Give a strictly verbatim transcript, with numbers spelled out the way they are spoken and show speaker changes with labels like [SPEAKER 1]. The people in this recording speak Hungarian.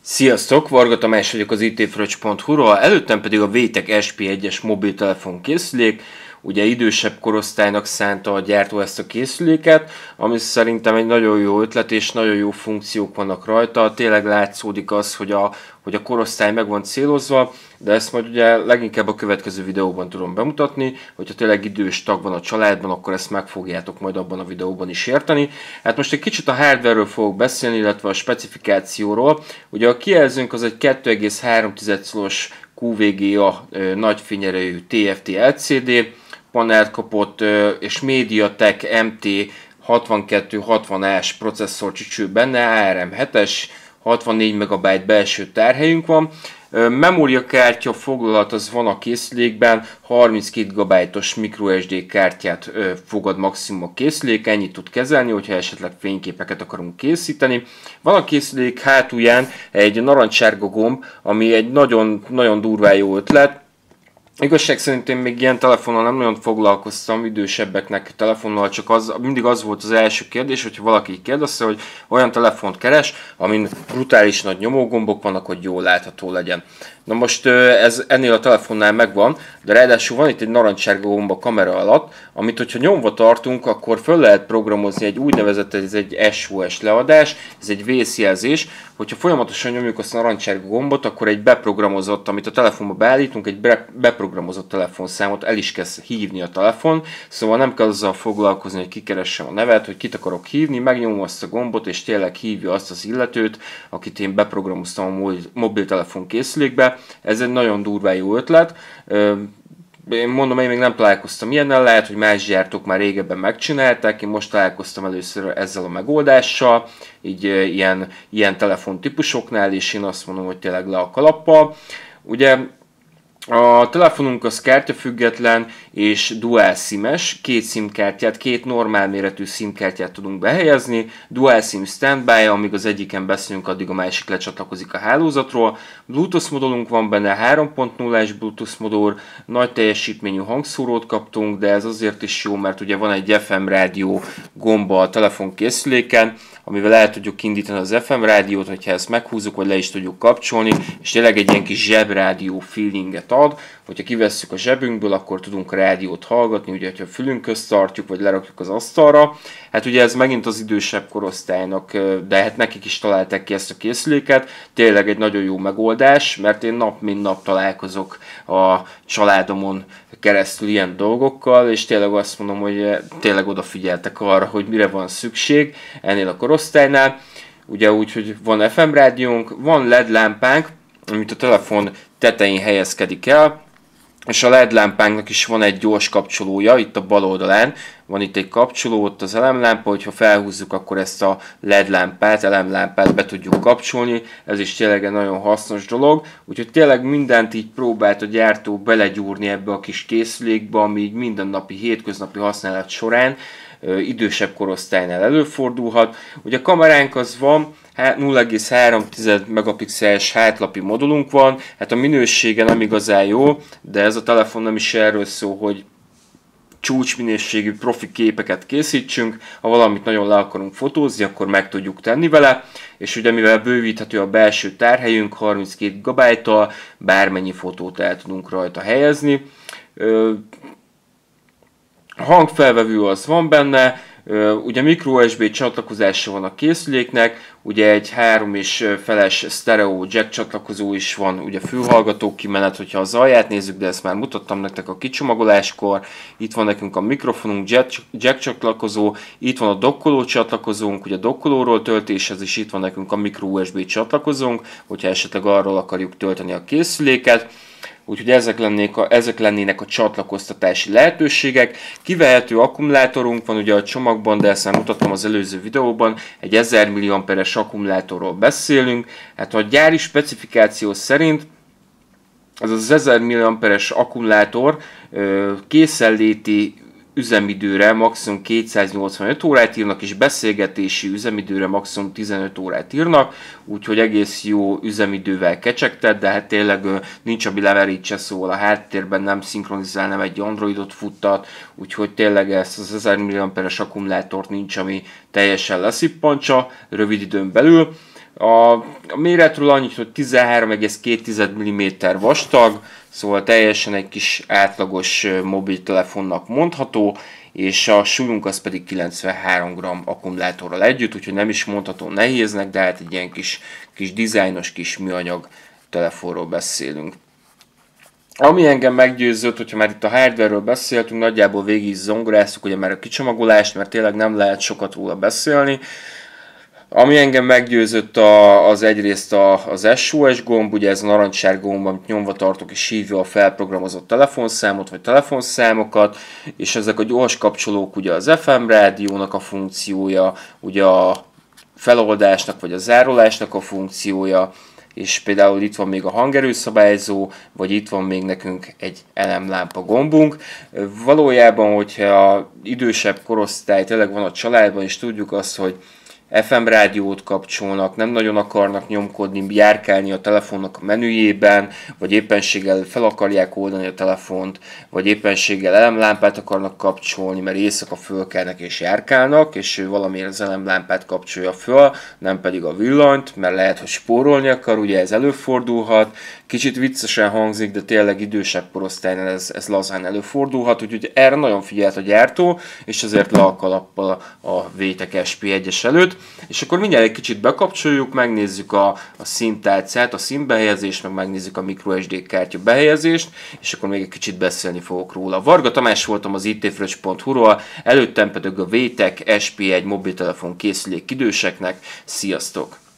[SPEAKER 1] Sziasztok, Varga Tamás vagyok az itfröccs pont hu-ról, előttem pedig a Waytec es pé egyes mobiltelefon készülék. Ugye idősebb korosztálynak szánta a gyártó ezt a készüléket, ami szerintem egy nagyon jó ötlet és nagyon jó funkciók vannak rajta. Tényleg látszódik az, hogy a, hogy a korosztály meg van célozva, de ezt majd ugye leginkább a következő videóban tudom bemutatni, hogyha tényleg idős tag van a családban, akkor ezt meg fogjátok majd abban a videóban is érteni. Hát most egy kicsit a hardware-ről fogok beszélni, illetve a specifikációról. Ugye a kijelzőnk az egy kettő egész három szoros kú vé gé á nagy fényerejű té ef té el cé dé panelt kapott, és MediaTek em té hatvankettő hatvan á-s processzor csücsül benne, á er em hetes, hatvannégy megabyte belső tárhelyünk van. Memóriakártya foglalat az van a készülékben, harminckét gigabyte-os microSD kártyát fogad maximum a készülék, ennyit tud kezelni, hogyha esetleg fényképeket akarunk készíteni. Van a készülék hátulján egy narancssárga gomb, ami egy nagyon, nagyon durván jó ötlet. Igazság szerint én még ilyen telefonnal nem nagyon foglalkoztam, idősebbeknek telefonnal, csak az, mindig az volt az első kérdés, hogyha valaki kérdezte, hogy olyan telefont keres, amin brutális nagy nyomógombok vannak, hogy jól látható legyen. Na most ez ennél a telefonnál megvan, de ráadásul van itt egy narancssárga gomb a kamera alatt, amit hogyha nyomva tartunk, akkor föl lehet programozni egy úgynevezett, ez egy es o es leadás, ez egy vészjelzés. Hogyha folyamatosan nyomjuk azt a narancssárga gombot, akkor egy beprogramozott, amit a telefonba beállítunk, egy beprogramozott telefonszámot el is kezd hívni a telefon, szóval nem kell azzal foglalkozni, hogy kikeressem a nevet, hogy kit akarok hívni, megnyomom azt a gombot, és tényleg hívja azt az illetőt, akit én beprogramoztam a mobiltelefon készülékbe. Ez egy nagyon durván jó ötlet. Én mondom, én még nem találkoztam ilyennel, lehet, hogy más gyártók már régebben megcsinálták, én most találkoztam először ezzel a megoldással, így ilyen, ilyen telefontípusoknál, és én azt mondom, hogy tényleg le a kalappal. Ugye a telefonunk az kártyafüggetlen és dual sim-es, két SIM-kártyát, két normál méretű SIM-kártyát tudunk behelyezni, dual SIM standby, amíg az egyiken beszélünk, addig a másik lecsatlakozik a hálózatról. Bluetooth modulunk van benne, három pont nullás Bluetooth modul, nagy teljesítményű hangszórót kaptunk, de ez azért is jó, mert ugye van egy ef em rádió gomba a telefonkészüléken, amivel el tudjuk indítani az ef em rádiót, hogyha ezt meghúzzuk, vagy le is tudjuk kapcsolni, és tényleg egy ilyen kis zsebrádió feelinget ad. Hogyha kivesszük a zsebünkből, akkor tudunk rádiót hallgatni, ugye, hogyha a fülünk közt tartjuk, vagy lerakjuk az asztalra. Hát ugye ez megint az idősebb korosztálynak, de hát nekik is találták ki ezt a készüléket. Tényleg egy nagyon jó megoldás, mert én nap mint nap találkozok a családomon keresztül ilyen dolgokkal, és tényleg azt mondom, hogy tényleg odafigyeltek arra, hogy mire van szükség ennél a korosztálynál. Ugye úgy, hogy van ef em rádiónk, van led lámpánk, amit a telefon tetején helyezkedik el, és a led lámpánknak is van egy gyors kapcsolója, itt a bal oldalán van itt egy kapcsoló, ott az elemlámpa, hogyha felhúzzuk, akkor ezt a led lámpát, elemlámpát be tudjuk kapcsolni, ez is tényleg egy nagyon hasznos dolog, úgyhogy tényleg mindent így próbált a gyártó belegyúrni ebbe a kis készülékbe, ami így mindennapi, hétköznapi használat során idősebb korosztálynál előfordulhat. Ugye a kameránk az van, nulla egész három megapixeles hátlapi modulunk van, hát a minősége nem igazán jó, de ez a telefon nem is erről szól, hogy csúcsminőségű profi képeket készítsünk, ha valamit nagyon le akarunk fotózni, akkor meg tudjuk tenni vele, és ugye mivel bővíthető a belső tárhelyünk harminckét gigabyte-tal, bármennyi fotót el tudunk rajta helyezni. A hangfelvevő az van benne, ugye microUSB csatlakozása van a készüléknek, ugye egy három és feles stereo jack csatlakozó is van, ugye fülhallgató kimenet, hogyha az alját nézzük, de ezt már mutattam nektek a kicsomagoláskor. Itt van nekünk a mikrofonunk, jack csatlakozó, itt van a dokkoló csatlakozónk, ugye a dokkolóról töltéshez is itt van nekünk a microUSB csatlakozónk, hogyha esetleg arról akarjuk tölteni a készüléket. Úgyhogy ezek lennének, a, ezek lennének a csatlakoztatási lehetőségek. Kivehető akkumulátorunk van ugye a csomagban, de ezt már mutattam az előző videóban, egy ezer milliamperes akkumulátorról beszélünk. Hát a gyári specifikáció szerint az az ezer milliamperes akkumulátor készenléti üzemidőre maximum kétszáznyolcvanöt órát írnak, és beszélgetési üzemidőre maximum tizenöt órát írnak, úgyhogy egész jó üzemidővel kecsegtet, de hát tényleg nincs, ami leverítse, szóval a háttérben nem szinkronizál, nem egy Androidot futtat, úgyhogy tényleg ezt az ezer milliamperes akkumulátort nincs, ami teljesen leszippantsa rövid időn belül. A, a méretről annyit, hogy tizenhárom egész két milliméter vastag, szóval teljesen egy kis átlagos mobiltelefonnak mondható, és a súlyunk az pedig kilencvenhárom gramm akkumulátorral együtt, úgyhogy nem is mondható nehéznek, de hát egy ilyen kis, kis dizájnos, kis műanyag telefonról beszélünk. Ami engem meggyőzött, hogyha már itt a hardware-ről beszéltünk, nagyjából végig is zongoráztuk, ugye már a kicsomagolást, mert tényleg nem lehet sokat róla beszélni. Ami engem meggyőzött a, az egyrészt a, az es o es gomb, ugye ez a narancssárga gomb, amit nyomva tartok és hívja a felprogramozott telefonszámot vagy telefonszámokat, és ezek a gyors kapcsolók, ugye az ef em rádiónak a funkciója, ugye a feloldásnak vagy a zárolásnak a funkciója, és például itt van még a hangerőszabályzó, vagy itt van még nekünk egy elemlámpa gombunk. Valójában, hogyha idősebb korosztály tényleg van a családban, és tudjuk azt, hogy ef em rádiót kapcsolnak, nem nagyon akarnak nyomkodni, járkálni a telefonnak a menüjében, vagy éppenséggel fel akarják oldani a telefont, vagy éppenséggel elemlámpát akarnak kapcsolni, mert éjszaka fölkelnek és járkálnak, és ő valamiért az elemlámpát kapcsolja föl, nem pedig a villanyt, mert lehet, hogy spórolni akar, ugye ez előfordulhat. Kicsit viccesen hangzik, de tényleg idősebb korosztálynál ez, ez lazán előfordulhat, úgyhogy erre nagyon figyelt a gyártó, és ezért le a kalappal a Waytec es pé egyes előtt. És akkor mindjárt egy kicsit bekapcsoljuk, megnézzük a, a színtárcát, a színbehelyezést, meg megnézzük a microSD kártya behelyezést, és akkor még egy kicsit beszélni fogok róla. Varga Tamás voltam az itfröccs pont hu-ról, előttem pedig a Waytec es pé egy mobiltelefon készülék időseknek. Sziasztok!